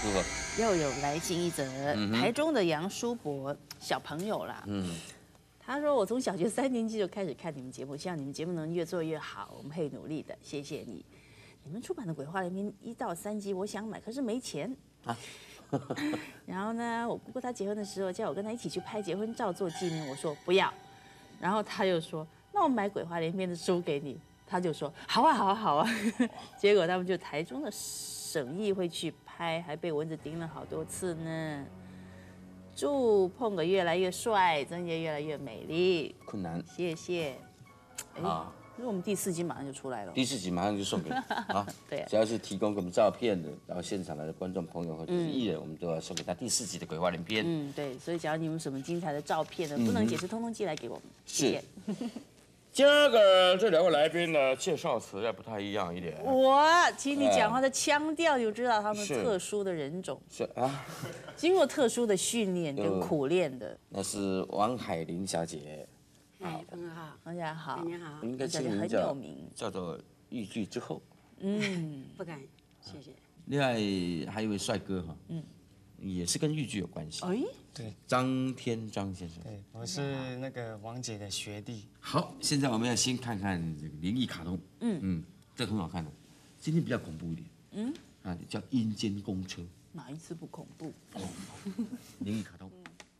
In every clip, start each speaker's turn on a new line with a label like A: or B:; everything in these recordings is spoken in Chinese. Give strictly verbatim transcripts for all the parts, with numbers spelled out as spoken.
A: 如何？
B: 又有来信一则，
A: 嗯、
B: 台中的杨叔伯小朋友啦，嗯，他说我从小学三年级就开始看你们节目，希望你们节目能越做越好，我们会努力的，谢谢你。你们出版的《鬼话连篇》一到三集，我想买，可是没钱啊。然后呢，我姑姑她结婚的时候叫我跟她一起去拍结婚照做纪念，我说不要。然后他又说，那我买《鬼话连篇》的书给你，他就说好啊好啊好啊。结果他们就台中的省议会去拍，还被蚊子叮了好多次呢。祝碰哥越来越帅，曾姐越来越美丽。
A: 困难，
B: 谢谢。
A: 好。
B: 因为我们第四集马上就出来了，
A: 第四集马上就送给你啊！
B: 对，
A: 只要是提供给我们照片的，然后现场来的观众朋友或者是艺人，我们都要送给他第四集的《鬼话连篇》。
B: 嗯，对，所以只要你有什么精彩的照片呢，不能解释，通通寄来给我们。
A: 是。今儿个这两位来宾呢，介绍词要不太一样一点。
B: 我听你讲话的腔调，就知道他们特殊的人种。
A: 是啊，
B: 经过特殊的训练跟苦练的。
A: 那是王海玲小姐。
C: 哎，朋友好，
B: 大家好，
C: 你好，
A: 应该是
B: 很有名，
A: 叫做豫剧之后。
C: 嗯，不敢，谢谢。
A: 另外还有一位帅哥哈，嗯，也是跟豫剧有关系。
B: 哎，
D: 对，
A: 张天章先生。
D: 对，我是那个王姐的学弟。
A: 好，现在我们要先看看这个灵异卡通。嗯嗯，这个很好看的，今天比较恐怖一点。嗯，啊，叫《阴间公车》。
B: 哪一次不恐怖？
A: 哦，灵异卡通。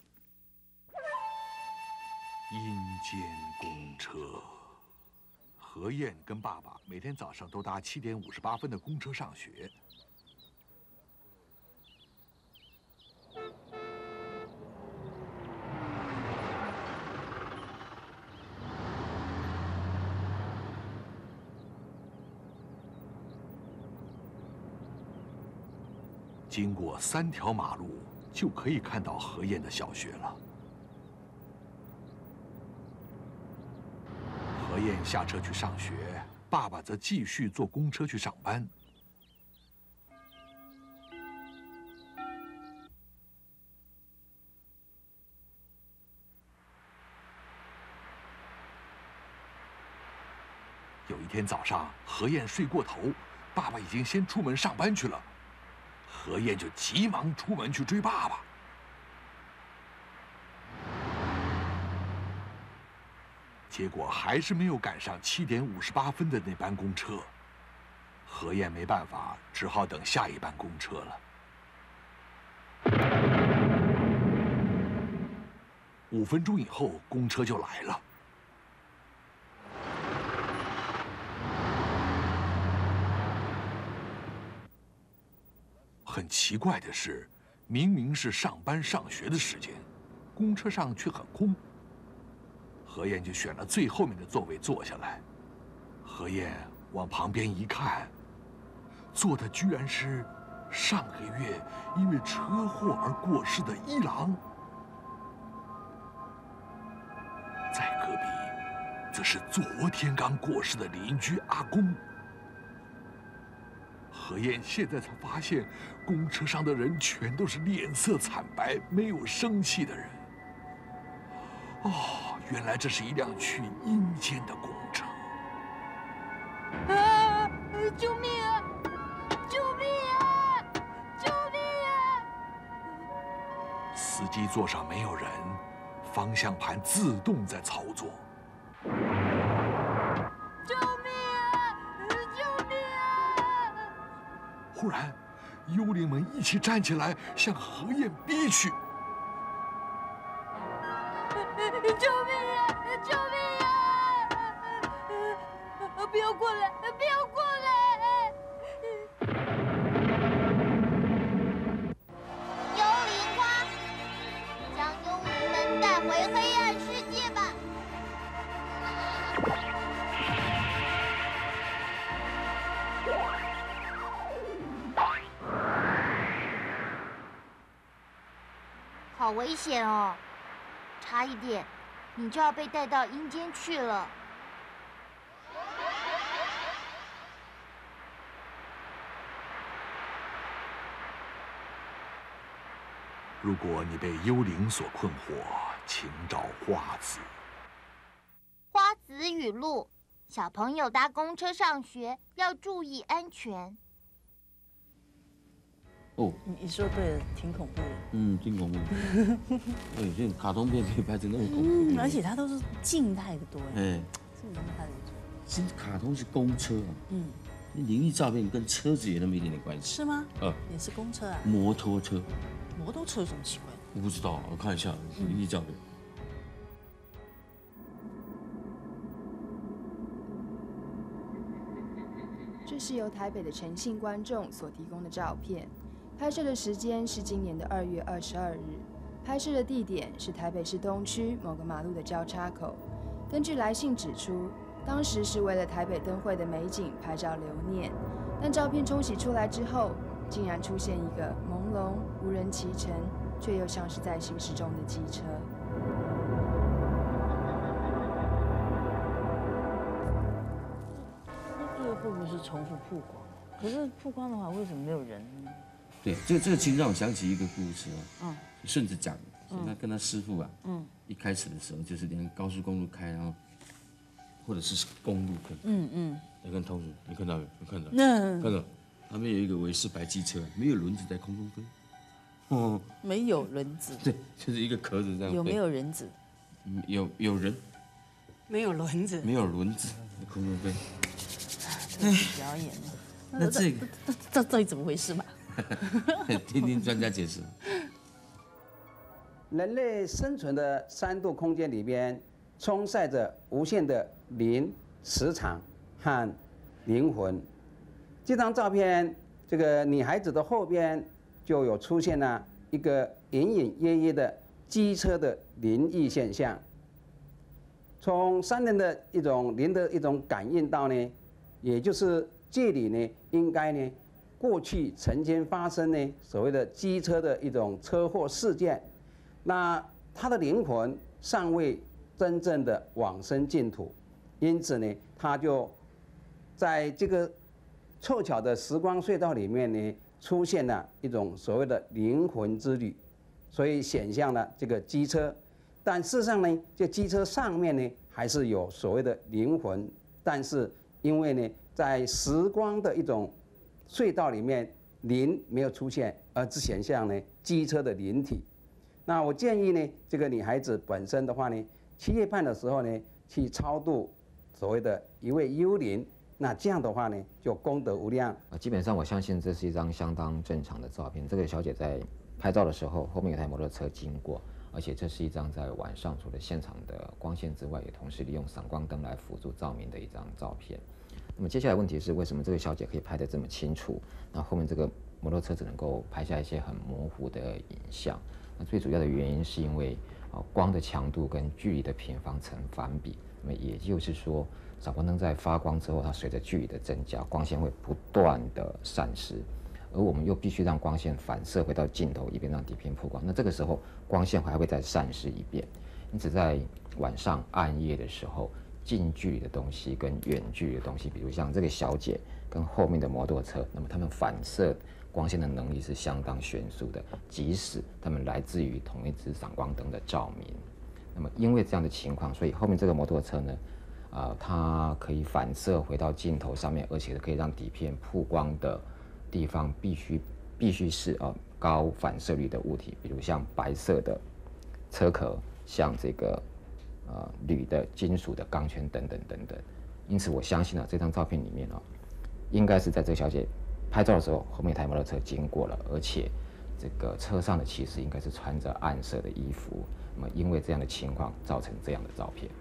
E: 阴间公车，何燕跟爸爸每天早上都搭七点五十八分的公车上学。经过三条马路，就可以看到何燕的小学了。何燕下车去上学，爸爸则继续坐公车去上班。有一天早上，何燕睡过头，爸爸已经先出门上班去了，何燕就急忙出门去追爸爸。结果还是没有赶上七点五十八分的那班公车，何燕没办法，只好等下一班公车了。五分钟以后，公车就来了。很奇怪的是，明明是上班上学的时间，公车上却很空。何燕就选了最后面的座位坐下来。何燕往旁边一看，坐的居然是上个月因为车祸而过世的一郎。在隔壁，则是昨天刚过世的邻居阿公。何燕现在才发现，公车上的人全都是脸色惨白、没有生气的人。哦，原来这是一辆去阴间的公车。
F: 啊！救命啊！救命啊！救命啊！
E: 司机座上没有人，方向盘自动在操作。
F: 救命啊！救命啊！
E: 忽然，幽灵们一起站起来，向何燕逼去。
F: 救命啊！救命啊！不要过来！不要过来！
G: 幽灵花，将幽灵们带回黑暗世界吧！好危险哦！差一点，你就要被带到阴间去了。
E: 如果你被幽灵所困惑，请找花子。
G: 花子语录：小朋友搭公车上学要注意安全。
A: 哦，
B: 你你说对了，挺恐怖的。
A: 嗯，挺恐怖。对，这卡通片可以拍成那么恐怖。
B: 嗯，而且它都是静态的多哎。
A: 哎，
B: 这个拍的不错。
A: 其实卡通是公车啊，
B: 嗯，
A: 灵异照片跟车子有那么一点点关系。
B: 是吗？
A: 呃，
B: 也是公车啊。
A: 摩托车，
B: 摩托车有什么奇怪的？
A: 我不知道，我看一下灵异照片。
H: 这是由台北的诚信观众所提供的照片，拍摄的时间是今年的二月二十二日，拍摄的地点是台北市东区某个马路的交叉口。根据来信指出，当时是为了台北灯会的美景拍照留念，但照片冲洗出来之后，竟然出现一个朦胧无人骑乘，却又像是在行驶中的机车。
B: 那个会不会是重复曝光？可是曝光的话，为什么没有人呢？
A: 对，这这个其实让我想起一个故事哦。
B: 嗯，
A: 顺子讲的，说他跟他师傅啊，嗯，一开始的时候就是连高速公路开，然后或者是公路跟，
B: 嗯嗯，
A: 要跟同学，你看到没有？你看到？
B: 那
A: 看到？他们有一个维斯白机车，没有轮子在空中飞。哦，
B: 没有轮子，
A: 对，就是一个壳子这样飞。
B: 有没有人子？
A: 嗯有有人，
C: 没有轮子，
A: 没有轮子，在空中飞。
B: 这是表演的。
A: 那这个
B: 这这到底怎么回事嘛？
A: 听听专家解释。
I: 人类生存的三度空间里边，充塞着无限的灵、磁场和灵魂。这张照片，这个女孩子的后边就有出现了一个隐隐约约的机车的灵异现象。从三人的一种灵的一种感应到呢，也就是这里呢，应该呢，过去曾经发生呢所谓的机车的一种车祸事件，那他的灵魂尚未真正的往生净土，因此呢，他就在这个凑巧的时光隧道里面呢，出现了一种所谓的灵魂之旅，所以显现了这个机车。但事实上呢，这机车上面呢还是有所谓的灵魂，但是因为呢，在时光的一种隧道里面，灵没有出现，而只显现呢机车的灵体。那我建议呢，这个女孩子本身的话呢，七月半的时候呢，去超度所谓的一位幽灵，那这样的话呢，就功德无量。
J: 啊，基本上我相信这是一张相当正常的照片。这个小姐在拍照的时候，后面有台摩托车经过。而且这是一张在晚上除了现场的光线之外，也同时利用闪光灯来辅助照明的一张照片。那么接下来问题是，为什么这个小姐可以拍得这么清楚？那后面这个摩托车只能够拍下一些很模糊的影像。那最主要的原因是因为啊光的强度跟距离的平方成反比。那么也就是说，闪光灯在发光之后，它随着距离的增加，光线会不断的散失。而我们又必须让光线反射回到镜头，以便让底片曝光。那这个时候光线还会再散失一遍，因此在晚上暗夜的时候，近距离的东西跟远距离的东西，比如像这个小姐跟后面的摩托车，那么它们反射光线的能力是相当悬殊的，即使它们来自于同一支闪光灯的照明。那么因为这样的情况，所以后面这个摩托车呢，呃，它可以反射回到镜头上面，而且可以让底片曝光的地方必须必须是呃高反射率的物体，比如像白色的车壳，像这个呃铝的、金属的钢圈等等等等。因此，我相信啊，这张照片里面啊，应该是在这个小姐拍照的时候，后面一台摩托车经过了，而且这个车上的骑士应该是穿着暗色的衣服。那么，因为这样的情况造成这样的照片。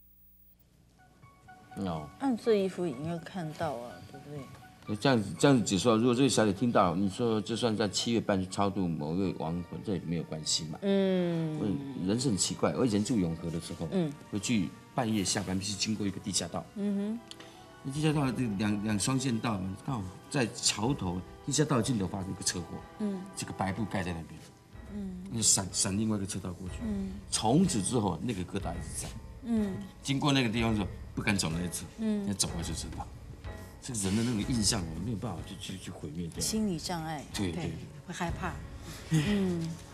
A: 哦，
B: 暗色衣服也应该看到啊，对不对？
A: 这样子这样子解说，如果这个小姐听到你说，就算在七月半去超度某一位亡魂，这也没有关系嘛。嗯，人是很奇怪。我以前住永和的时候，嗯，回去半夜下班必须经过一个地下道，嗯哼，那地下道这两两双线道，刚好在桥头地下道尽头发生一个车祸，嗯，这个白布盖在那边，嗯，那闪闪另外一个车道过去，嗯，从此之后那个疙瘩一直在，嗯，经过那个地方之后不敢走那一次，嗯，要走回就知道。这人的那个印象，我没有办法去去去毁灭掉。
B: 心理障碍。
A: 对对，
C: 会害怕。
B: 嗯，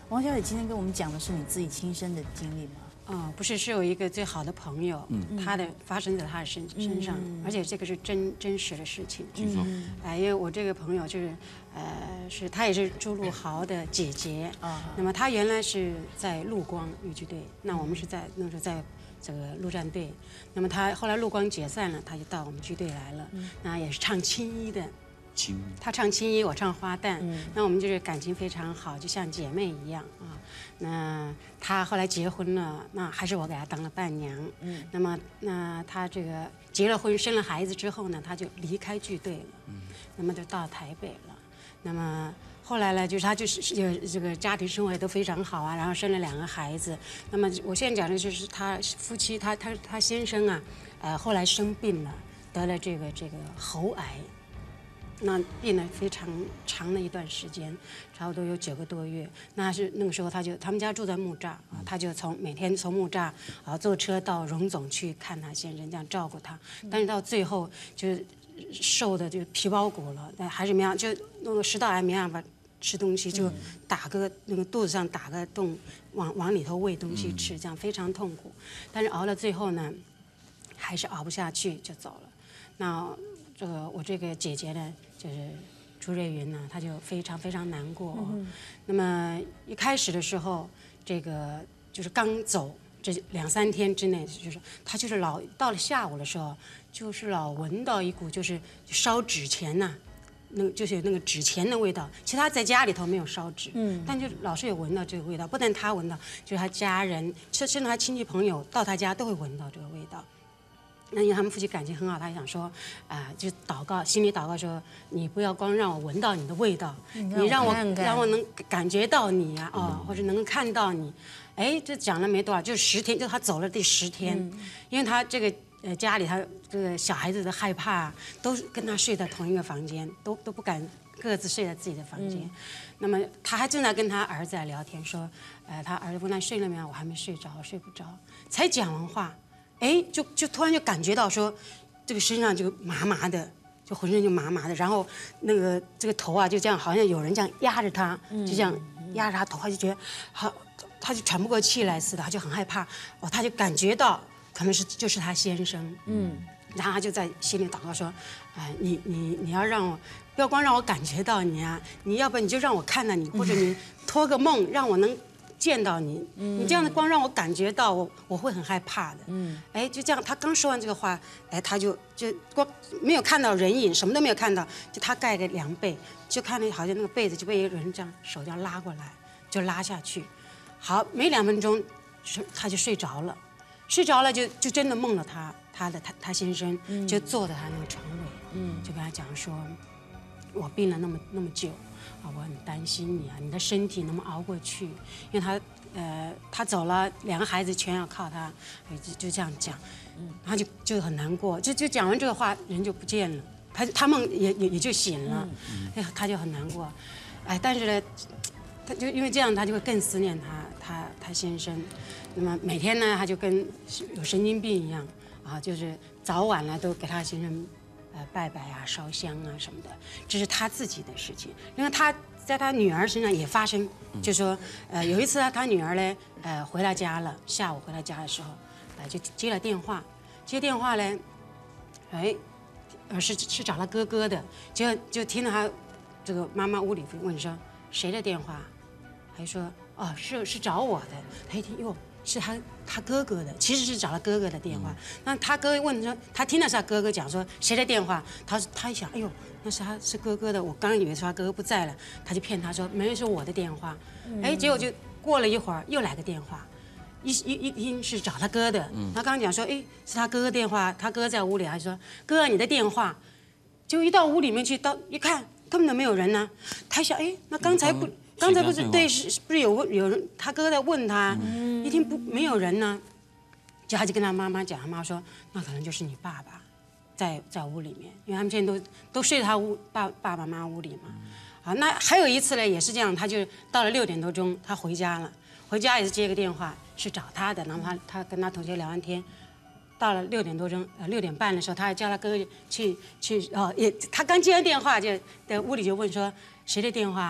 B: 王小姐今天跟我们讲的是你自己亲身的经历吗？
C: 哦，不是，是有一个最好的朋友，嗯，他的发生在他的身身上，而且这个是真真实的事情。
A: 请说。
C: 哎，因为我这个朋友就是，呃，是她也是朱陆豪的姐姐啊。那么她原来是在陆光豫剧队，那我们是在那时候在这个陆战队。那么她后来陆光解散了，她就到我们剧队来了。那也是唱青衣的。
A: 青。
C: 她唱青衣，我唱花旦。那我们就是感情非常好，就像姐妹一样啊。那她后来结婚了，那还是我给她当了伴娘。嗯。那么，那她这个结了婚、生了孩子之后呢，她就离开剧队了。嗯。那么就到台北了。那么后来呢，就是她就是这个家庭生活也都非常好啊，然后生了两个孩子。那么我现在讲的就是她夫妻，她她她先生啊，呃，后来生病了，得了这个这个喉癌。那病了非常长的一段时间，差不多有九个多月。那是那个时候，他就他们家住在木栅啊，他就从每天从木栅啊坐车到荣总去看他先生，这样照顾他。但是到最后就是瘦的就皮包骨了，但还是没办法，就那个食道癌没办法吃东西，就打个那个肚子上打个洞，往往里头喂东西吃，这样非常痛苦。但是熬到最后呢，还是熬不下去就走了。那这个我这个姐姐呢，就是朱瑞云呢，她就非常非常难过。嗯、那么一开始的时候，这个就是刚走这两三天之内，就是她就是老到了下午的时候，就是老闻到一股就是烧纸钱呐、啊，那就是有那个纸钱的味道。其实她在家里头没有烧纸，嗯，但就老是有闻到这个味道。不但她闻到，就是她家人，甚至她亲戚朋友到她家都会闻到这个味道。那因为他们夫妻感情很好，他想说，啊、呃，就祷告，心里祷告说，你不要光让我闻到你的味道，
B: 嗯、
C: 你让我
B: 看看
C: 让我能感觉到你啊，哦，嗯、或者能看到你。哎，这讲了没多少，就是十天，就他走了第十天，嗯、因为他这个呃家里他这个小孩子的害怕，都跟他睡在同一个房间，都都不敢各自睡在自己的房间。嗯、那么他还正在跟他儿子在聊天，说，呃，他儿子问他睡了没有，我还没睡着，睡不着。才讲完话。哎，就就突然就感觉到说，这个身上就麻麻的，就浑身就麻麻的，然后那个这个头啊就这样，好像有人这样压着他，就这样压着他头，他就觉得好，他就喘不过气来似的，他就很害怕。哦，他就感觉到可能是就是他先生，嗯，然后他就在心里祷告说，哎、呃，你你你要让我不要光让我感觉到你啊，你要不然你就让我看到你，或者你托个梦让我能。见到你，你这样的光让我感觉到我我会很害怕的。嗯，哎，就这样，他刚说完这个话，哎，他就就光没有看到人影，什么都没有看到，就他盖个凉被，就看那好像那个被子就被一个人这样手这样拉过来，就拉下去。好，没两分钟，他就睡着了，睡着了就就真的梦了他他的他他先生就坐在他那个床尾，嗯，就跟他讲说，我病了那么那么久。啊，我很担心你啊，你的身体能不能熬过去？因为他，呃，他走了，两个孩子全要靠他，就就这样讲，嗯，他就就很难过，就就讲完这个话，人就不见了，他他们也也也就醒了，哎、嗯，他就很难过，哎，但是呢，他就因为这样，他就会更思念他他他先生，那么每天呢，他就跟有神经病一样啊，就是早晚呢都给他先生。呃，拜拜啊，烧香啊什么的，这是他自己的事情。因为他在他女儿身上也发生，就说，呃，有一次他女儿呢，呃，回到家了，下午回到家的时候，呃，就接了电话，接电话呢，哎，呃，是是找他哥哥的，就就听到他这个妈妈屋里问说谁的电话，还说哦是是找我的，他一听哟。是他他哥哥的，其实是找他哥哥的电话。那他哥问说，他听的是他哥哥讲说谁的电话，他他一想，哎呦，那是他是哥哥的，我刚以为说他哥哥不在了，他就骗他说没有是我的电话。哎，结果就过了一会儿又来个电话，一一一听是找他哥的。他刚刚讲说，哎，是他哥哥电话，他哥在屋里，还说哥你的电话，就一到屋里面去，到一看根本都没有人呢。他想，哎，那刚才不。刚才不是对是不是有有人他哥在问他，嗯、一听不没有人呢，就他就跟他妈妈讲，他妈说那可能就是你爸爸，在在屋里面，因为他们现在都都睡他屋爸爸爸妈妈屋里嘛。好，那还有一次呢，也是这样，他就到了六点多钟，他回家了，回家也是接个电话，是找他的，然后他他跟他同学聊完天，到了六点多钟，呃六点半的时候，他还叫他哥去去哦，也他刚接完电话就在屋里就问说谁的电话。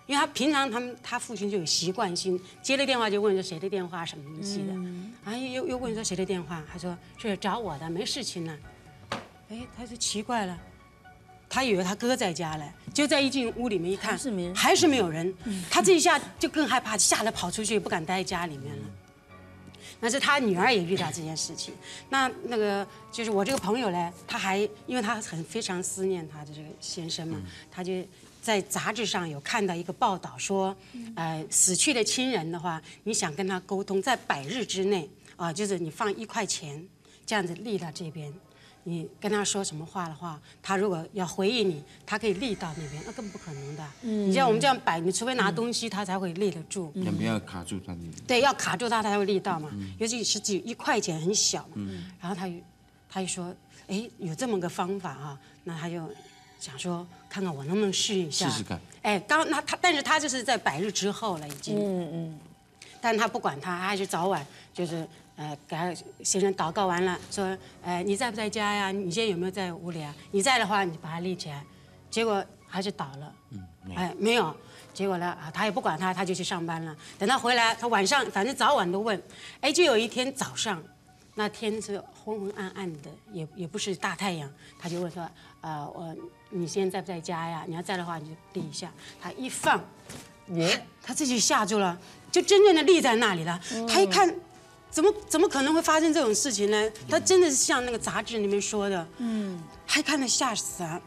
C: 因为他平常他们他父亲就有习惯性接了电话就问说谁的电话什么东西的，然后又又问说谁的电话，他说是找我的，没事情呢。哎，他说奇怪了，他以为他哥在家了，就在一进屋里面一看，
B: 还是没人，
C: 还是没有人，他这一下就更害怕，吓得跑出去，不敢待在家里面了。那是他女儿也遇到这件事情，那那个就是我这个朋友呢，他还因为他很非常思念他的这个先生嘛，他就在杂志上有看到一个报道说，呃，死去的亲人的话，你想跟他沟通，在百日之内啊、呃，就是你放一块钱这样子立到这边。你跟他说什么话的话，他如果要回应你，他可以立到那边，那根本不可能的。嗯，你像我们这样摆，你除非拿东西，他才会立得住。
A: 要不要卡住他？
C: 对，要卡住他，他才会立到嘛。尤其是只有一块钱，很小嘛。然后他就他就说，哎，有这么个方法啊，那他就想说，看看我能不能试一下。
A: 试试看。
C: 哎，刚那他，但是他就是在百日之后了，已经。嗯嗯。但他不管他，他还是早晚就是。呃，给他先生祷告完了，说，呃，你在不在家呀？你现在有没有在屋里啊？你在的话，你把他立起来。结果还是倒了。嗯，哎，没有。结果呢，啊，他也不管他，他就去上班了。等他回来，他晚上反正早晚都问。哎，就有一天早上，那天是昏昏暗暗的，也也不是大太阳，他就问说，呃，我你现在在不在家呀？你要在的话，你就立一下。他一放，他他自己吓住了，就真正的立在那里了。他一看。怎么怎么可能会发生这种事情呢？他真的是像那个杂志里面说的，嗯，还看得吓死了，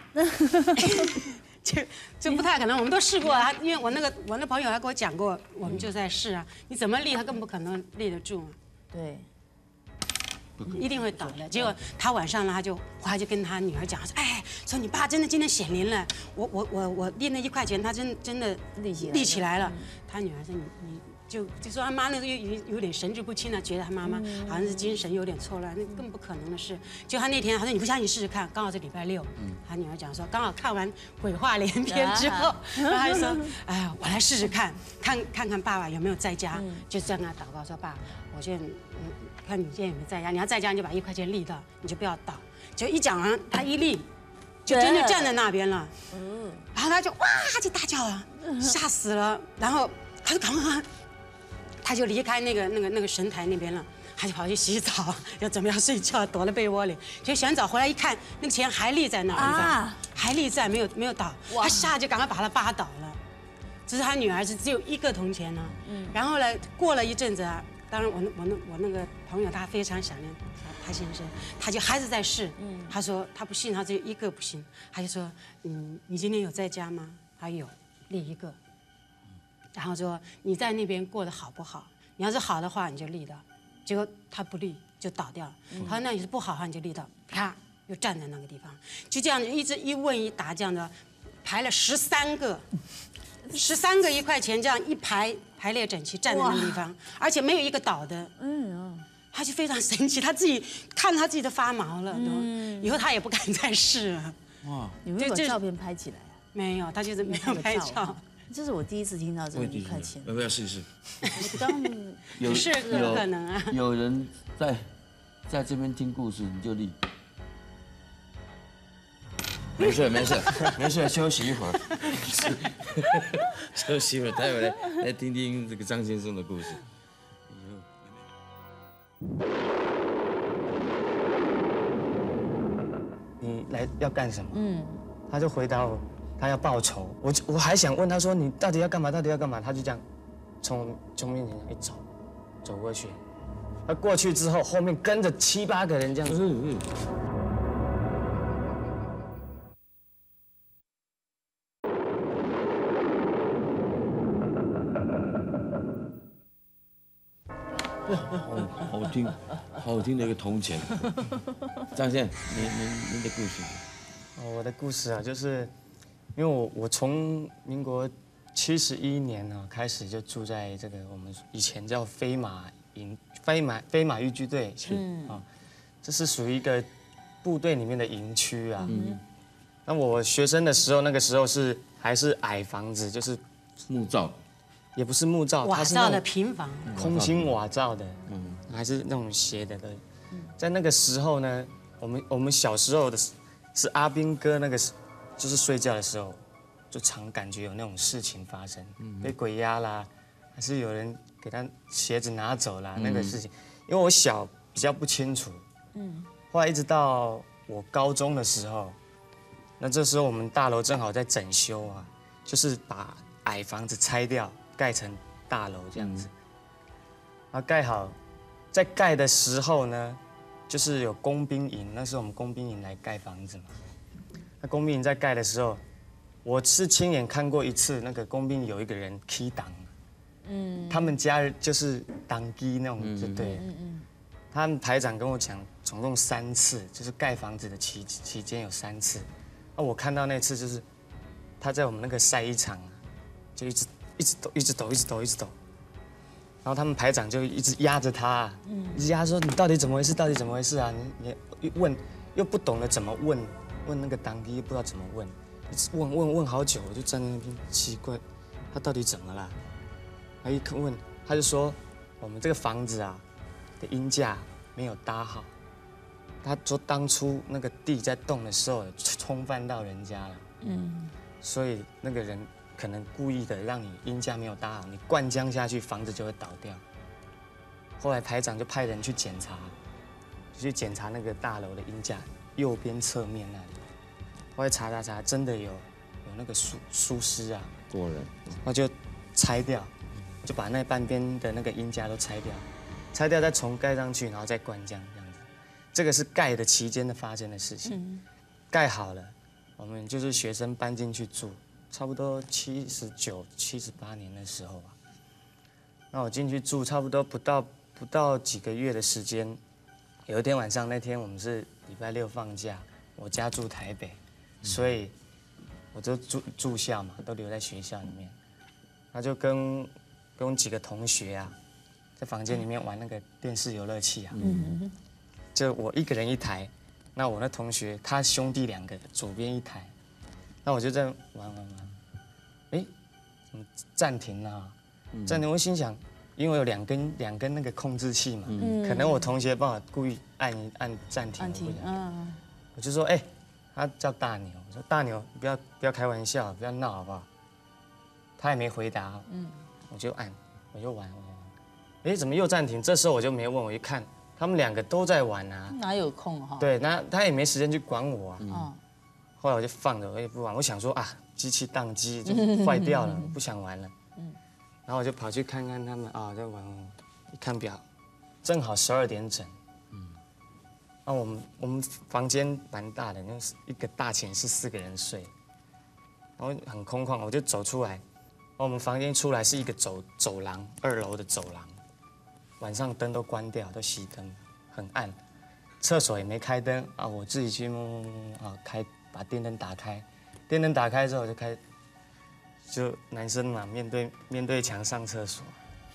C: 这这不太可能。我们都试过啊，因为我那个我那朋友还跟我讲过，我们就在试啊。你怎么立，他更不可能立得住嘛。
B: 对，
C: 一定会倒的。结果他晚上呢，他就后来就跟他女儿讲说，哎，说你爸真的今天显灵了，我我我我立那一块钱，他真真的
B: 立起来
C: 立起来了。他女儿说你你。就就说他妈那时候有有点神志不清了，觉得他妈妈好像是精神有点错乱，那更不可能的事。就他那天他说你不相信试试看，刚好是礼拜六，他女儿讲说刚好看完鬼话连篇之后，然后他就说哎呀我来试试看，看看看爸爸有没有在家，就这样跟他祷告说爸，我现在嗯看你现在有没有在家，你要在家你就把一块钱立到，你就不要倒。就一讲完他一立，就真的站在那边了，嗯，然后他就哇就大叫了，吓死了，然后他就赶快。他就离开那个那个那个神台那边了，他就跑去洗澡，要准备要睡觉，躲在被窝里。结果洗完澡回来一看，那个钱还立在那儿，啊、还立在，没有没有倒。他吓就赶快把他扒倒了。只是他女儿是只有一个铜钱呢。嗯。然后呢，过了一阵子啊，当然我那我那我那个朋友他非常想念他先生，他就还是在试。嗯。他说他不信，他只有一个不信，他就说嗯，你今天有在家吗？他有，立一个。然后说你在那边过得好不好？你要是好的话，你就立到。结果他不立，就倒掉了。他说那你是不好的话，你就立到，啪，又站在那个地方。就这样一直一问一答，这样的排了十三个，十三个一块钱，这样一排排列整齐站在那个地方，而且没有一个倒的。嗯，他就非常神奇，他自己看他自己都发毛了，都。以后他也不敢再试了。哇，
B: 你没有把照片拍起来啊？
C: 没有，他就是没有拍照。
B: 这是我第一次听到这个一块钱，
A: 要不要试一试？
B: 刚
C: 有是有可能啊。
A: 有人在在这边听故事，你就立。没事没事没事，休息一会儿。休息一会儿，待会来来听听这个张先生的故事。
D: 你来要干什么？嗯，他就回答我。他要报仇，我我还想问他说你到底要干嘛？到底要干嘛？他就这样从从面前一走，走过去。他过去之后，后面跟着七八个人这样子。嗯
A: 嗯。好好听，好听的一个铜钱。张先，您您您的故事。
D: 哦，我的故事啊，就是。因为我我从民国七十一年呢开始就住在这个我们以前叫飞马营飞马飞马豫剧队，嗯啊，这是属于一个部队里面的营区啊。嗯，那我学生的时候，那个时候是还是矮房子，就是
A: 木造，
D: 也不是木造，
C: 瓦造的平房，
D: 空心瓦造的，嗯，还是那种斜的。对，在那个时候呢，我们我们小时候的是阿兵哥那个。就是睡觉的时候， 就常感觉有那种事情发生，被鬼压啦，还是有人给他鞋子拿走啦，那个事情。因为我小比较不清楚，嗯，后来一直到我高中的时候，那这时候我们大楼正好在整修啊，就是把矮房子拆掉，盖成大楼这样子。然后盖好，在盖的时候呢，就是有工兵营，那时候我们工兵营来盖房子嘛。那工兵营在盖的时候，我是亲眼看过一次，那个工兵有一个人 key 档，嗯，他们家就是当机那种，就对，嗯嗯，他们排长跟我讲，总共三次，就是盖房子的期期间有三次。那我看到那次就是他在我们那个晒衣场啊，就一直一直抖，一直抖，一直抖，一直抖。然后他们排长就一直压着他，嗯，一直压说你到底怎么回事？到底怎么回事啊？你你问又不懂得怎么问，问那个当机又不知道怎么问，一直问问问好久，我就站在那边奇怪，他到底怎么了？他一问他就说我们这个房子啊的鹰架没有搭好，他说当初那个地在动的时候冲犯到人家了，嗯，所以那个人可能故意的让你鹰架没有搭好，你灌浆下去，房子就会倒掉。后来排长就派人去检查，就去检查那个大楼的鹰架右边侧面那里。后来查查查，真的有有那个疏疏失啊，
A: 过人，
D: 那就拆掉，就把那半边的那个鹰架都拆掉，拆掉再重盖上去，然后再灌浆这样子。这个是盖的期间的发生的事情。嗯、盖好了，我们就是学生搬进去住。差不多七十九、七十八年的时候吧，那我进去住，差不多不到不到几个月的时间。有一天晚上，那天我们是礼拜六放假，我家住台北，所以我就住住校嘛，都留在学校里面。他就跟跟几个同学啊，在房间里面玩那个电视游乐器啊，嗯，就我一个人一台，那我那同学他兄弟两个，左边一台。那我就在玩玩玩，哎，怎么暂停了？暂停，我心想，因为有两根两根那个控制器嘛，可能我同学帮我故意按一按暂停，嗯，我就说，哎，他叫大牛，我说大牛，不要不要开玩笑，不要闹好不好？他也没回答，嗯，我就按，我就玩，哎，怎么又暂停？这时候我就没问，我一看，他们两个都在玩啊，
B: 哪有空哈？
D: 对，那他也没时间去管我啊，嗯。后来我就放着，我也不玩。我想说啊，机器宕机就坏掉了，不想玩了。嗯，然后我就跑去看看他们啊，在玩。一看表，正好十二点整。嗯，那我们我们房间蛮大的，那是一个大寝室四个人睡，然后很空旷，我就走出来。我们房间出来是一个走走廊，二楼的走廊，晚上灯都关掉，都熄灯，很暗。厕所也没开灯啊，我自己去摸摸摸啊开。把电灯打开，电灯打开之后我就开，就男生嘛，面对面对墙上厕所，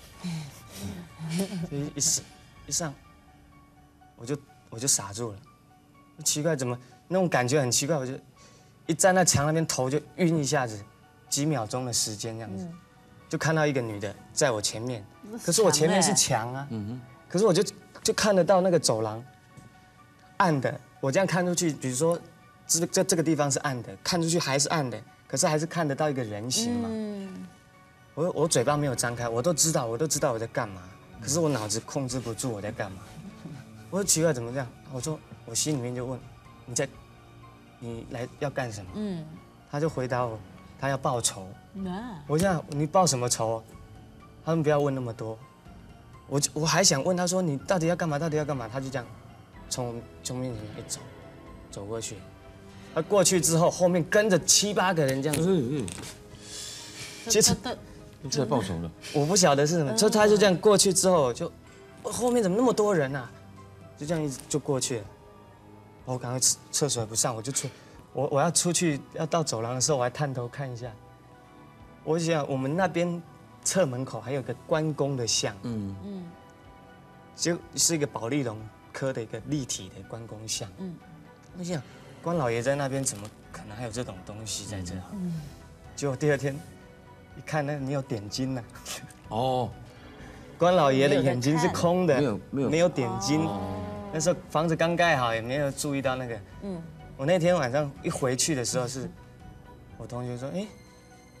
D: 一一上一上，我就我就傻住了，奇怪怎么那种感觉很奇怪，我就一站在墙那边头就晕一下子，几秒钟的时间这样子，就看到一个女的在我前面，可是我前面是墙啊，可是我就就看得到那个走廊，暗的，我这样看出去，比如说。这这这个地方是暗的，看出去还是暗的，可是还是看得到一个人形嘛。嗯、我我嘴巴没有张开，我都知道，我都知道我在干嘛，可是我脑子控制不住我在干嘛。我说奇怪，怎么这样？我说我心里面就问，你在，你来要干什么？嗯，他就回答我，他要报仇。啊、我想你报什么仇？他们不要问那么多。我我还想问他说你到底要干嘛？到底要干嘛？他就这样从从面前一走，走过去。他过去之后，后面跟着七八个人这样子。嗯嗯。接着，
A: 这报仇了。
D: 我不晓得是什么，就他就这样过去之后，就后面怎么那么多人啊？就这样一直就过去了。我赶快厕厕所也不上，我就出，我我要出去要到走廊的时候，我还探头看一下。我想我们那边侧门口还有个关公的像，嗯嗯，就是一个保利龙科的一个立体的关公像。嗯，我想。关老爷在那边，怎么可能还有这种东西在这？嗯，结果第二天一看，那你有点睛呢。哦，关老爷的眼睛是空的，没有没有没有点睛。那时候房子刚盖好，也没有注意到那个。嗯，我那天晚上一回去的时候是，我同学说，哎，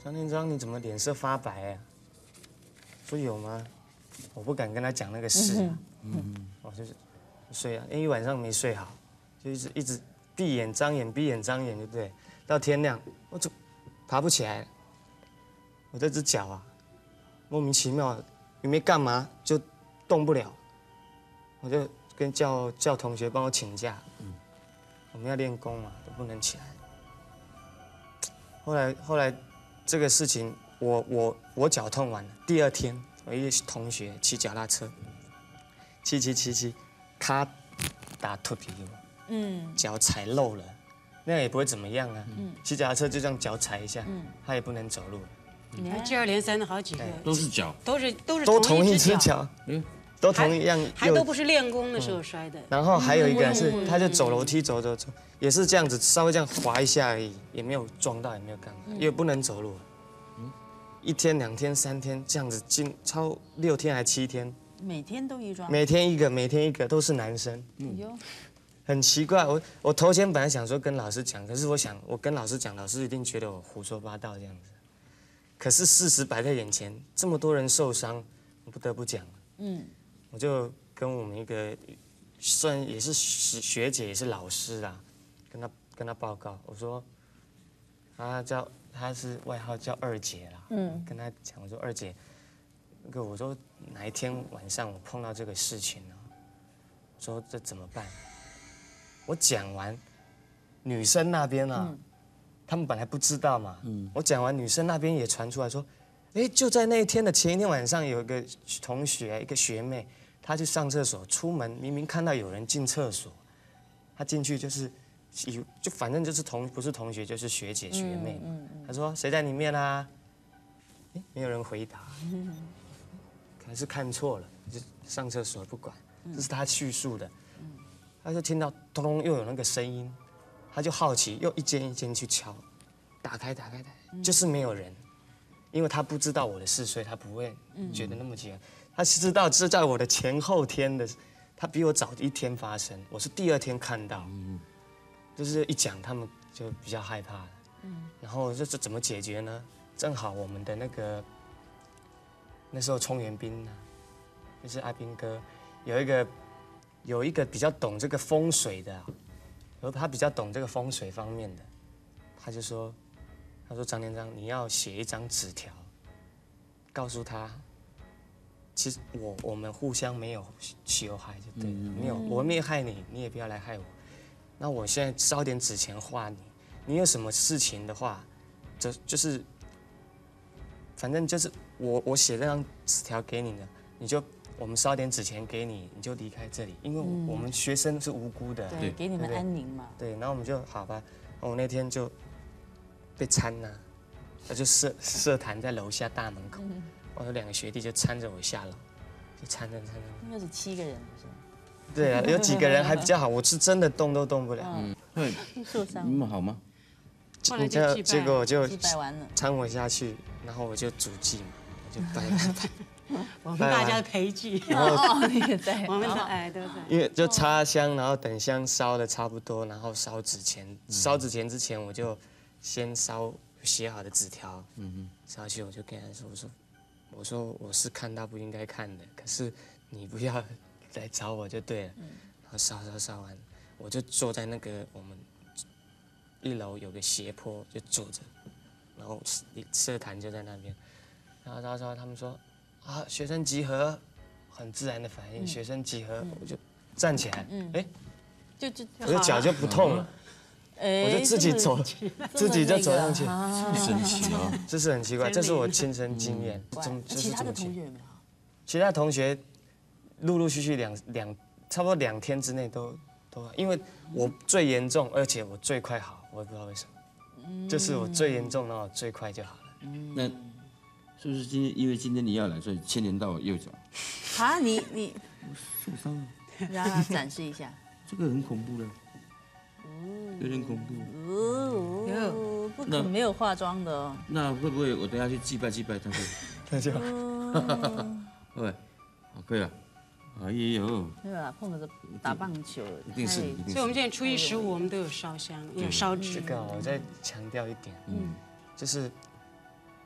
D: 张天章，你怎么脸色发白啊？说有吗？我不敢跟他讲那个事啊。嗯，我就是睡啊，因为一晚上没睡好，就一直一直闭眼张眼，闭眼张眼，对不对？到天亮，我就爬不起来了。我这只脚啊，莫名其妙也没干嘛，就动不了。我就跟叫叫同学帮我请假。嗯，我们要练功嘛，都不能起来。后来后来，这个事情我我我脚痛完了，第二天我一个同学骑脚踏车，骑骑骑骑，咔打脱皮了，嗯，脚踩漏了，那样也不会怎么样啊，嗯，骑脚踏车就这样脚踩一下，嗯，他也不能走路了，
C: 你还接二连三的好几个，
A: 都是脚，
C: 都是都是
D: 都同一只脚，嗯，都同一样，
C: 还都不是练功的时候摔的。
D: 然后还有一个是，他就走楼梯走走走，也是这样子稍微这样滑一下而已，也没有撞到，也没有干嘛，也不能走路。一天、两天、三天这样子，进超六天还七天，
B: 每天都一桩，
D: 每天一个，每天一个，都是男生。嗯，很奇怪。我我头前本来想说跟老师讲，可是我想我跟老师讲，老师一定觉得我胡说八道这样子。可是事实摆在眼前，这么多人受伤，我不得不讲。嗯，我就跟我们一个算也是学姐，也是老师啦，跟他跟他报告，我说他叫。她是外号叫二姐啦，嗯，跟她讲，我说二姐，那个我说哪一天晚上我碰到这个事情呢？我说这怎么办？我讲完，女生那边啊，他们本来不知道嘛，嗯，我讲完，女生那边也传出来说，哎，就在那一天的前一天晚上，有一个同学，一个学妹，她去上厕所，出门明明看到有人进厕所，她进去就是。就反正就是同不是同学就是学姐学妹嘛。他说谁在里面啊？没有人回答，还是看错了，就上厕所不管。这是他叙述的，他就听到咚咚又有那个声音，他就好奇又一间一间去敲，打开打开打开，就是没有人，因为他不知道我的事，所以他不会觉得那么奇怪。他知道是在我的前后天的，他比我早一天发生，我是第二天看到。就是一讲，他们就比较害怕了。嗯，然后这这怎么解决呢？正好我们的那个那时候冲元兵呢，就是阿兵哥，有一个有一个比较懂这个风水的，然后他比较懂这个风水方面的，他就说，他说张天章，你要写一张纸条，告诉他，其实我我们互相没有羞害就对了，没有我没有害你，你也不要来害我。那我现在烧点纸钱画你，你有什么事情的话，就就是，反正就是我我写这张纸条给你的，你就我们烧点纸钱给你，你就离开这里，因为我们学生是无辜的，
B: 对，给你们安宁嘛。
D: 对，然后我们就好吧，我那天就被搀呐，他就社社坛在楼下大门口，我有两个学弟就搀着我下楼，就搀着搀着。
B: 应该是七个人是吗？
D: 对啊，有几个人还比较好，我是真的动都动不了。嗯，
A: 对，
B: 受伤。
A: 你们好吗？
C: 后来就祭拜，
D: 结果我就
B: 拜完了，
D: 搀我下去，然后我就主祭嘛，我就拜拜拜。
C: 我们大家的陪祭。
B: 哦，你也在。
C: 我们都哎都在。
D: 因为就插香，然后等香烧的差不多，然后烧纸钱。烧纸钱之前，我就先烧写好的纸条。嗯嗯。烧去我就跟他说，我说，我说我是看到不应该看的，可是你不要。来找我就对了，然后烧烧烧完，我就坐在那个我们一楼有个斜坡就坐着，然后社坛就在那边，然后烧烧他们说啊学生集合，很自然的反应，学生集合我就站起来，哎，
B: 就就
D: 我的脚就不痛了，我就自己走，自己就走上去，
A: 神奇啊，
D: 这是很奇怪，这是我亲身经验，
B: 其他的同学有没有？
D: 其他同学。陆陆续续两两差不多两天之内都都，因为我最严重，而且我最快好，我也不知道为什么，就是我最严重，然后最快就好了。
A: 那是不是今天因为今天你要来，所以牵连到右脚？
B: 啊，你你
A: 受伤了，
B: 让他展示一下。
A: 这个很恐怖的，有点恐怖。
B: 哦，不可没有化妆的哦。
A: 那会不会我等下去祭拜祭拜他会？
D: 那就，
A: 会，好，可以了。哎呦，
B: 没有啦，碰的是打棒球，
A: 一定是，一定是。
C: 所以我们现在初一十五，我们都有烧香，有烧纸。
D: 这个我再强调一点，嗯，就是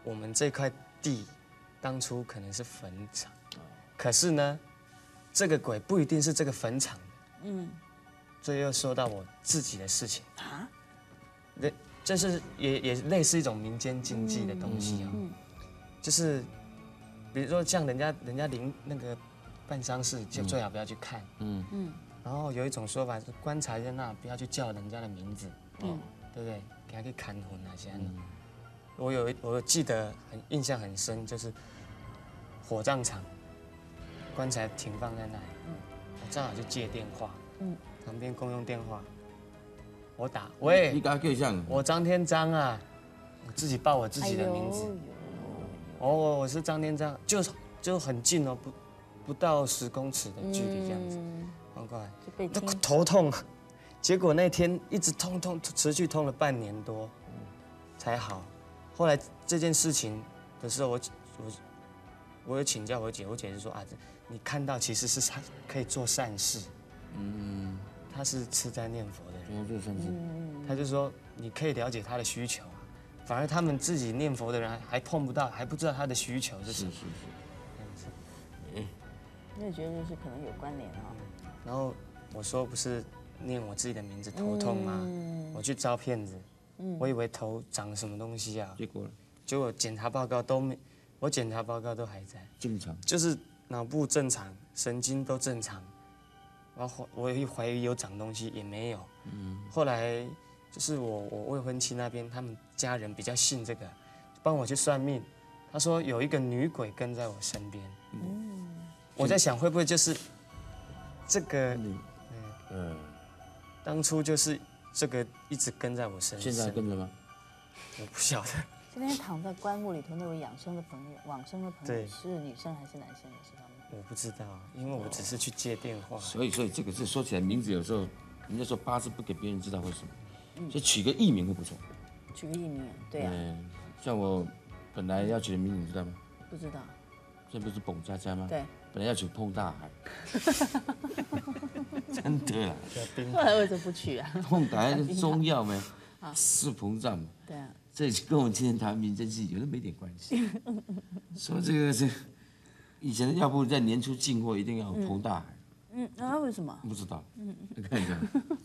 D: 我们这块地当初可能是坟场，可是呢，这个鬼不一定是这个坟场的。嗯，这又说到我自己的事情啊。这这是也也类似一种民间禁忌的东西啊。嗯。就是比如说像人家人家临那个办丧事，就最好不要去看。嗯嗯。然后有一种说法是棺材在那，不要去叫人家的名字。嗯。对不对？给他去看魂那些。嗯。我有我记得很印象很深，就是火葬场，棺材停放在那里，我正好就接电话，嗯，旁边公用电话，我打，喂，
A: 你刚叫像
D: 我张天章啊，我自己报我自己的名字，哦，我是张天章，就就很近哦，不不到十公尺的距离这样子，很快，都头痛，结果那天一直痛痛，持续痛了半年多，才好。后来这件事情的时候，我我我有请教我姐，我姐就说啊，你看到其实是他可以做善事，嗯，他是吃斋念佛的人，做善事，他就说你可以了解他的需求啊，反而他们自己念佛的人还还碰不到，还不知道他的需求是什么，是是是，
B: 嗯，那觉得就是可能有关联哈。
D: 然后我说不是念我自己的名字头痛吗？我去招骗子。我以为头长了什么东西啊，
A: 结果
D: 结果检查报告都没，我检查报告都还在
A: 正常，
D: 就是脑部正常，神经都正常，然后我也怀疑有长东西也没有，嗯，后来就是我我未婚妻那边他们家人比较信这个，帮我去算命，他说有一个女鬼跟在我身边，嗯，我在想会不会就是这个，嗯嗯，当初就是。这个一直跟在我身上。
A: 现在跟着吗？
D: 我不晓得。
B: 今天躺在棺木里头那位养生的朋友，往生的朋友是女生还是男生？你知道吗？
D: 我不知道，因为我只是去接电话。
A: 所以，所以这个字说起来，名字有时候人家说八字不给别人知道会什么，所以取个艺名会不错。
B: 取个艺名，对啊。
A: 嗯，像我本来要取的名字，你知道吗？
B: 不知道。
A: 这不是彭佳佳吗？
B: 对。
A: 本来要取碰大海。真的啊！
B: 后来为什么不取啊？
A: 碰大海是中药吗？是膨胀嘛？
B: 对啊。
A: 这跟我们今天谈民间系有的没点关系。说这个是以前的药铺在年初进货一定要彭大海。
B: 嗯，啊，为什么？
A: 不知道。嗯，看一下。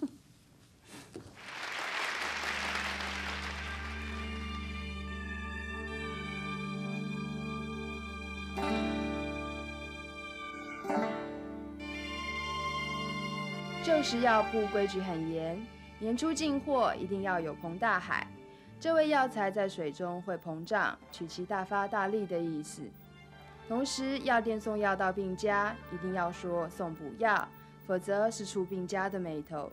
H: 旧时药铺规矩很严，年初进货一定要有膨大海。这味药材在水中会膨胀，取其大发大力的意思。同时，药店送药到病家，一定要说送补药，否则是触病家的眉头。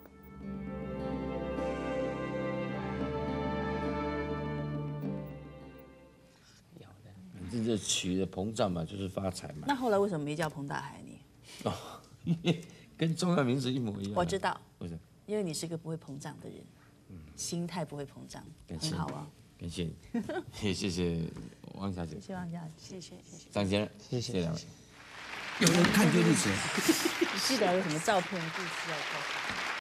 A: 反正这取的膨胀嘛，就是发财嘛。
B: 那后来为什么没叫彭大海你？
A: 哦，因为跟中药名字一模一样。
B: 我知道。
A: 为什么？
B: 因为你是个不会膨胀的人，嗯，心态不会膨胀，很好啊。
A: 感谢，也谢谢王小姐。
B: 谢谢王小姐，谢谢谢谢。
A: 张先生，
D: 谢谢
A: 两位。有人看对历史。
B: 你记得有什么照片故事要告诉我？